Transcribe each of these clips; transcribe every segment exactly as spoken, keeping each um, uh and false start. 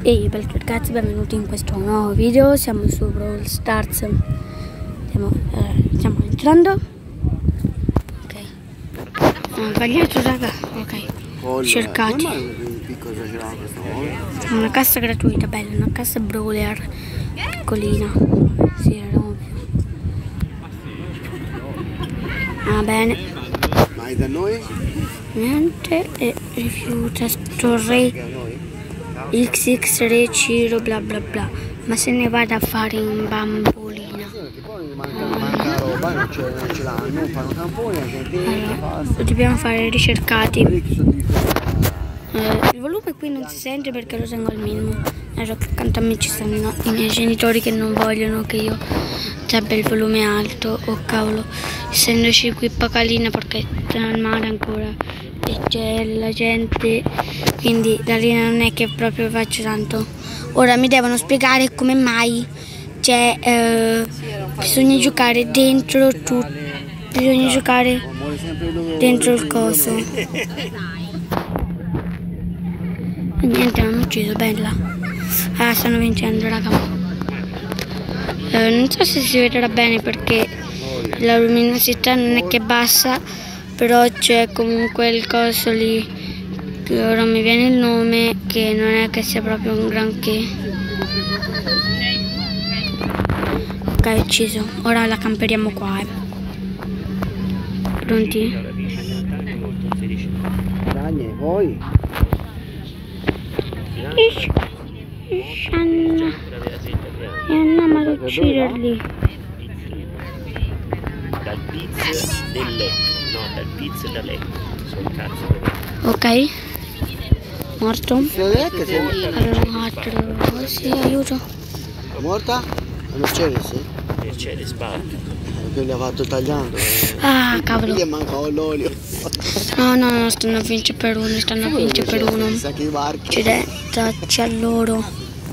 Ehi belli ragazzi, benvenuti in questo nuovo video. Siamo su Brawl Stars. Stiamo, eh, stiamo entrando. Ok. Ho sbagliato raga. Ok. Cercati. Una cassa gratuita, bella, una cassa brawler piccolina. Sì, era ovvio. Va bene. Ma è da noi? Niente. E rifiuta Storre X X Re Ciro bla bla bla. Ma se ne vada a fare in bambolina. Poi manca, manca roba, non ce, non ce l'hanno, fanno tamponi, la gente allora, lo dobbiamo fare ricercati. Eh, il volume qui non si sente perché lo tengo al minimo. Allora, accanto a me ci stanno i miei genitori che non vogliono che io abbia il volume alto. Oh cavolo, essendoci qui Pacalina perché è al mare ancora e c'è la gente, quindi da lì non è che proprio faccio tanto. Ora mi devono spiegare come mai c'è eh, bisogna giocare dentro tu, bisogna giocare dentro il coso. E niente, hanno ucciso, bella. Ah, stanno vincendo raga. Eh, non so se si vedrà bene perché la luminosità non è che bassa, però c'è comunque il coso lì, che ora mi viene il nome, che non è che sia proprio un granché. Ok, ucciso. Ora la camperiamo qua, eh. Pronti? Dai, poi? Anna. E andiamo ad ucciderli. Dal pizzo del letto, no, dal pizzo da letto, sono cazzo. Ok, morto. Allora, Allora, altro, sì, aiuto. morta? A Mercedes? Mercedes Spark. Che li ha fatto tagliando. Eh. Ah, cavolo. Gli manca l'olio. No, no, no, stanno a vincere per uno, stanno a vincere per uno. Sa che i barchi. Accidentacci a loro.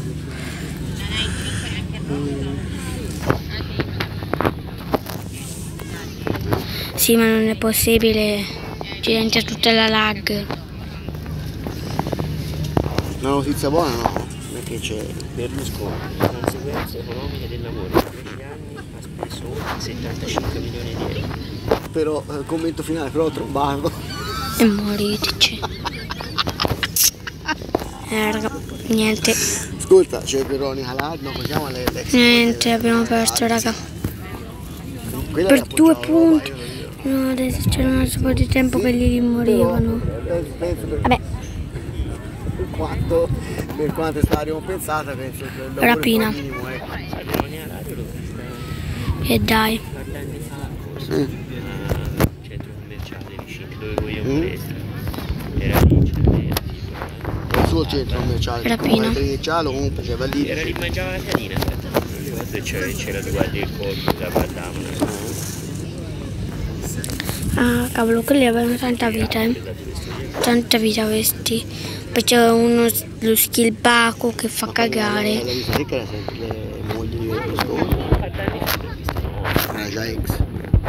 Sì, ma non è possibile, accidenti a tutta la lag. Una notizia buona no? Perché c'è Berlusconi, le conseguenze economiche del lavoro in dieci anni ha speso settantacinque milioni di euro. però, eh, commento finale, però ho trombato. E moriteci. Eh raga, niente. Ascolta, c'è Veronica Ladno, possiamo alle ex. Niente, abbiamo perso raga. Quella Per la due appoggiavo, punti. io, io. No, adesso c'era un altro po' di tempo che gli morivano. Vabbè. Per quanto, per quanto è stata ricompensata, penso che il lavoro Rapina. è minimo, eh. E dai. Guardando fa forse Mm. a un centro commerciale vicino dove vogliamo Mm. essere. Era lì, c'era Il suo centro commerciale, Rapina. commerciale, comunque c'era lì. Era lì, mangiava la canina, aspetta, non ricordo se c'era, c'era tu guardi il colpo, la parlavano. Ah, cavolo, quelli avevano tanta vita, eh. Tanta vita questi. Poi c'è uno, lo skill Baco che fa cagare. La vita ricca era sempre le mogli di Berlusconi. Era già ex.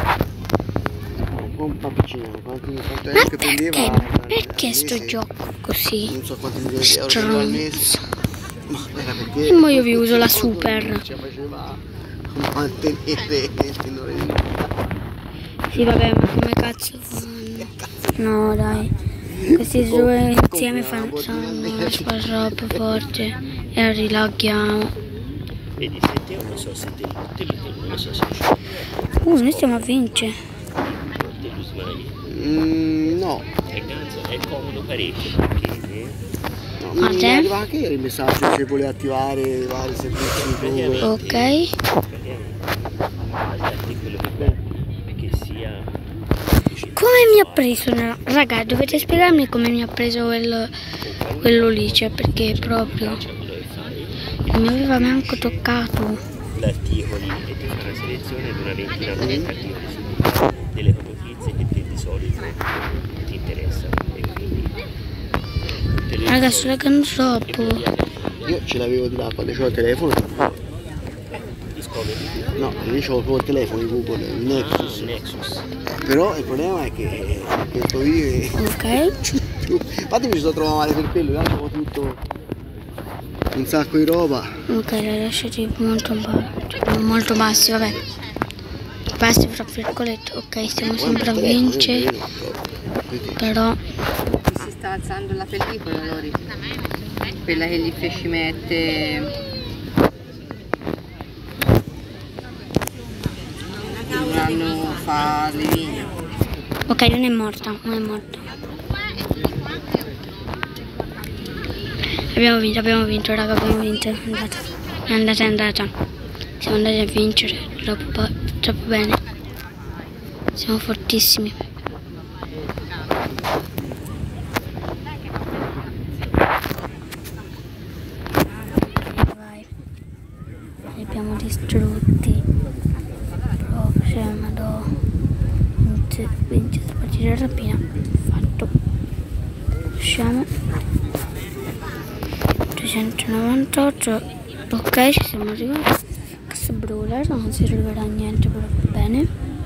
Un po' piccino, quanti quanto Ma è che perché? prendeva? Perché al sto mese? gioco così? Non so quanti milioni di euro prendeva al mese. Stronzo. Ma era perché? E mo io vi uso la super. Ci faceva mantenere il tenore di vita. Sì vabbè, ma come cazzo fanno? No dai, questi due insieme fanno una squadra troppo forte e rilaghiamo. Vedi, se te non so se te, te, te non lo so se c'è. Uh, noi stiamo a vincere. Te lo smai. Mm, no. È ganzo, è comodo parecchio perché eh, No, A mi te? arriva anche ieri il messaggio che voleva attivare i vari servizi Google. Ok. praticamente aspetti quello che è perché sia Come mi ha preso? Raga, dovete spiegarmi come mi ha preso quello, quello lì, cioè perché proprio non mi aveva manco toccato. l'articoli e ti fa una selezione di una ventina di articoli su delle notizie che te di solito ti interessano e quindi Raga, sto laggando troppo. Io ce l'avevo di là quando c'ho il telefono. No, io c'ho proprio il telefono di Google, il Nexus. Nexus. Però il problema è che questo video è... Ok. Infatti mi ci sto trovando male per quello, là c'avevo tutto un sacco di roba. Ok, le lasciati molto, ba- molto bassi, vabbè. Bassi fra virgolette, ok, stiamo sempre a vincere. Però Si sta alzando la pellicola, Lori. Quella che gli feci mette. Dovranno fare le vigne. ok, non è morta, non è morta. Abbiamo vinto, abbiamo vinto, raga, abbiamo vinto. È andata, è andata, è andata. Siamo andati a vincere, troppo, troppo bene. Siamo fortissimi. Vai. Li abbiamo distrutti. Proprio, madò. Vince, vince la partita rapina. Fatto. Usciamo. duecentonovantotto. Ok, ci siamo arrivati. Questo brawler non si arriverà a niente, però va bene.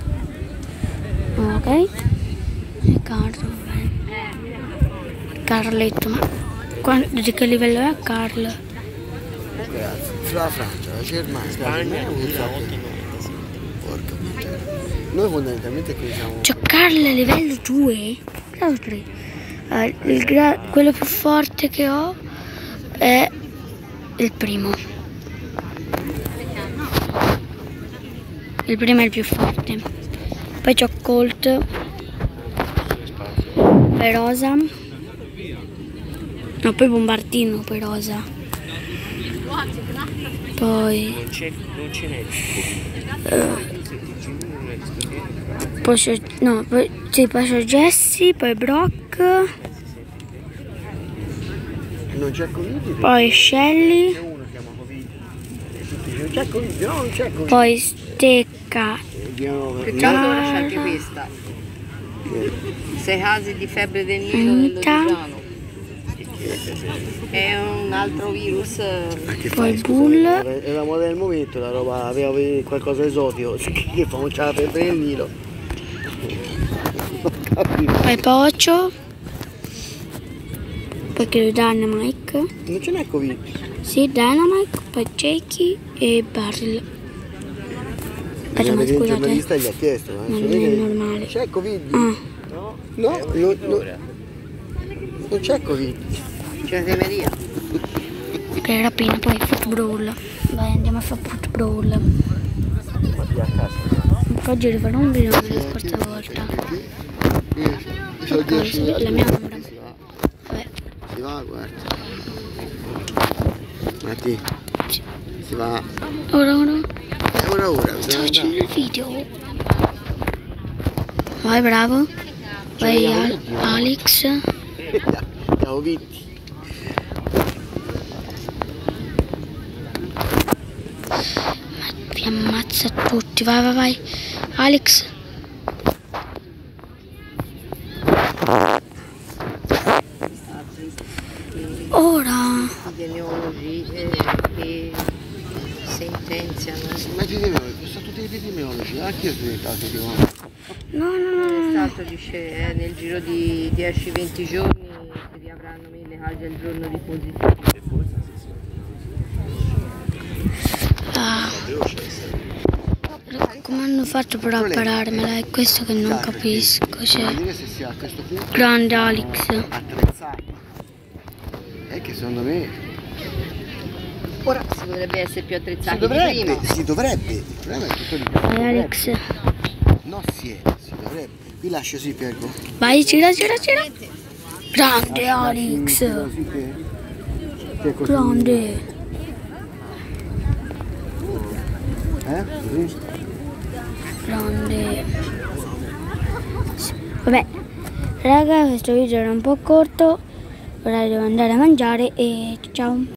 Ok. E Carlo, va bene. Carletto, ma quando, di che livello è Carl? Ragazzi, fra la Francia, la Germania, Spagna la millenovecentonovantasette. porca puttana. Noi fondamentalmente qui siamo. Cioè Carl è livello due? Grado tre. Eh, il gra- quello più forte che ho è il primo. Il primo è il più forte. Poi c'ho Colt, Perosa. No, poi Bombardino, Perosa. Poi Non c'è, non ce n'è uh, poi c'è, no, poi, sì, poi c'è Jesse, poi Brock, Non c'è Covid. poi Shelly, C'è uno che chiama Covid. Non c'è Covid, no, non c'è Covid. poi Stecca. Peccato ora c'è anche questa. Sei casi di febbre del Nilo Anita. dell'Odigiano. È un altro virus. Poi Bull. È la moda del momento, la roba, aveva qualcosa esotico. Che fa? Non c'è la febbre del Nilo. Non capito. Poi Pocio. Poi credo Dynamite. Non ce n'è Covid. Sì, Dynamite, poi Jakey e Barrel. Aspetta, ma Il scusate. giornalista gli ha chiesto, ma Non è normale. c'è Covid? Ah, No, no, no, no, non c'è Covid. C'è temeria. ok, rapina, poi football. Vai, andiamo a fare football. Oggi rifarò un video come la scorsa volta. Io sono dieci La mia ombra. Si va, Vabbè. si va, guarda. Matti, si va. Ora, ora. E ora ora, Sto bisogna facendo andare. il video. Vai, bravo. Vai, Al- Alex. Siamo vinti. Vi ammazza tutti. Vai, vai, vai. Alex. Ora. Epidemiologi eh, che sentenziano. Epidemiologi, sono tutti epidemiologi, anche io sono diventato epidemiologo. No, no, no, È no. stato dice eh, nel giro di dieci venti giorni si riavranno mille casi al giorno di positivi. Ah. Come hanno fatto per appararmela? È questo che non capisco. Cioè, Vedere se sia a questo punto grande Alex. attrezzata. È che secondo me Ora si dovrebbe essere più si attrezzati di dovrebbe, prima. si dovrebbe, il problema è tutto lì. Vai, Alex. No, si è, si dovrebbe. Vi lascio sì, Piego. Vai, gira, gira, gira. Grande Alex. Così che, che così. Grande. Eh? Così? Grande. Vabbè, raga, questo video era un po' corto. Ora devo andare a mangiare e ciao.